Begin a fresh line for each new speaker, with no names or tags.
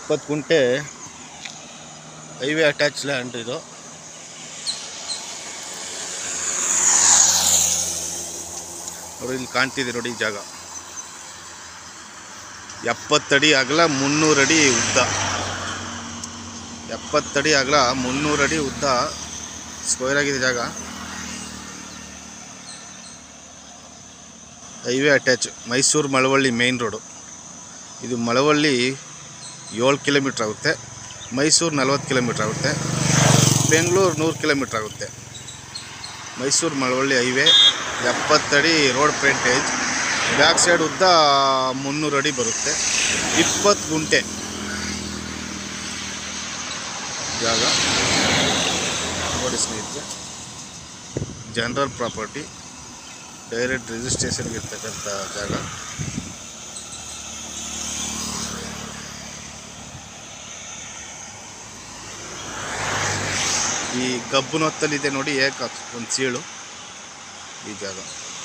20 ಗುಂಟೆ highway attach land ಇದು. ನೋಡಿ ಇಲ್ಲಿ ಕಾಣ್ತಿದೆ ನೋಡಿ ಜಾಗ. 70 ಅಡಿ ಅಗಲ 300 ಅಡಿ ಉದ್ದ. 70 ಅಡಿ ಅಗಲ 300 ಅಡಿ ಉದ್ದ ಸ್ಕ್ವೇರ್ ಆಗಿದೆ ಜಾಗ. Highway attach Mysuru Malavalli main road. ಇದು ಮಳವಳ್ಳಿ 7 ಕಿಲೋಮೀಟ್ರ್ ಆಗುತ್ತೆ, ಮೈಸೂರು 40 ಕಿಲೋಮೀಟ್ರ್ ಆಗುತ್ತೆ, ಬೆಂಗಳೂರು 100 ಕಿಲೋಮೀಟ್ರ್ ಆಗುತ್ತೆ. ಮೈಸೂರು ಮಳವಳ್ಳಿ ಹೈವೇ 70 ಅಡಿ ರೋಡ್ ಫ್ರಂಟೇಜ್. ಬ್ಯಾಕ್ ಸೈಡ್ ಉದ್ದ 300 ಅಡಿ ಬರುತ್ತೆ. 20 ಗುಂಟೆ ಜಾಗ ನೋಡಿ ಸ್ನೇಹಿತರೆ. ಜನರಲ್ ಪ್ರಾಪರ್ಟಿ, ಡೈರೆಕ್ಟ್ ರಿಜಿಸ್ಟ್ರೇಷನ್ಗೆ ಇರ್ತಕ್ಕಂಥ ಜಾಗ. ಈ ಗಬ್ಬುನೊತ್ತಲ್ಲಿದೆ ನೋಡಿ ಒಂದು ಸೀಳು ಈ ಜಾಗ.